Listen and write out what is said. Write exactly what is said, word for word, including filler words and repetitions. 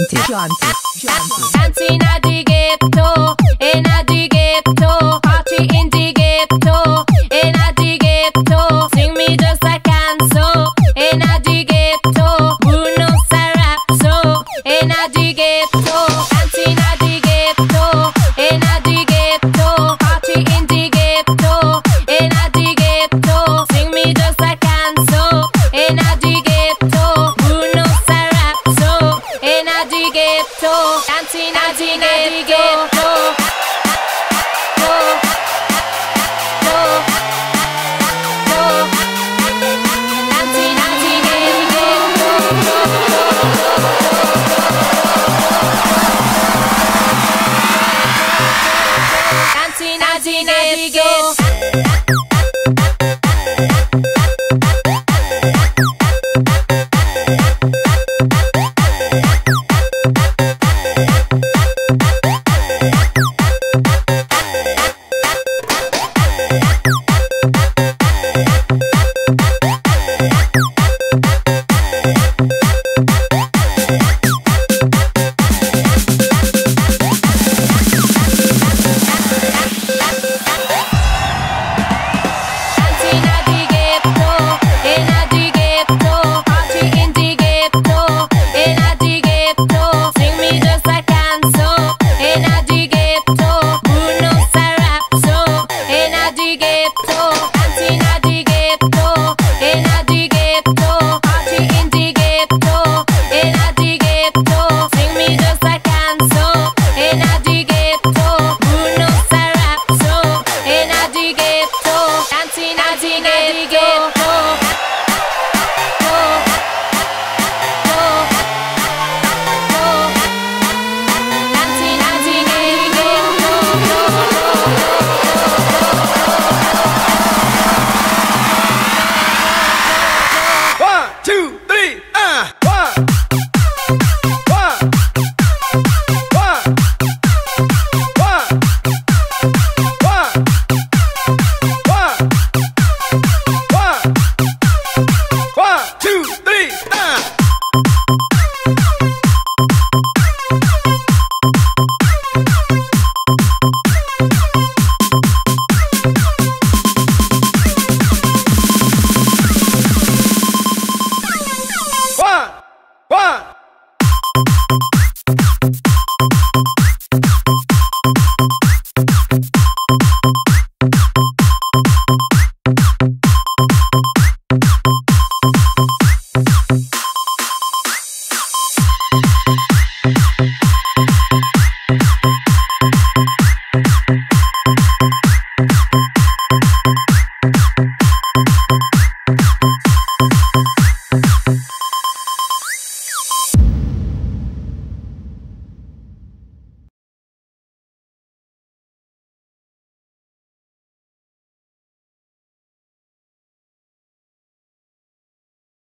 Gianti, Gianti, Gianti. Dancing at the ghetto, in at the ghetto, party in the ghetto, in at the ghetto. Sing me just a canso, in at the ghetto, Bruno Sarazzo, in at the ghetto. Dancing at the ghetto, in at the ghetto, party in the ghetto, in at the ghetto. Sing me just a canso, in at the ghetto, Bruno Sarazzo, in at the ghetto. Dancing at the ghetto. Dancing at the ghetto.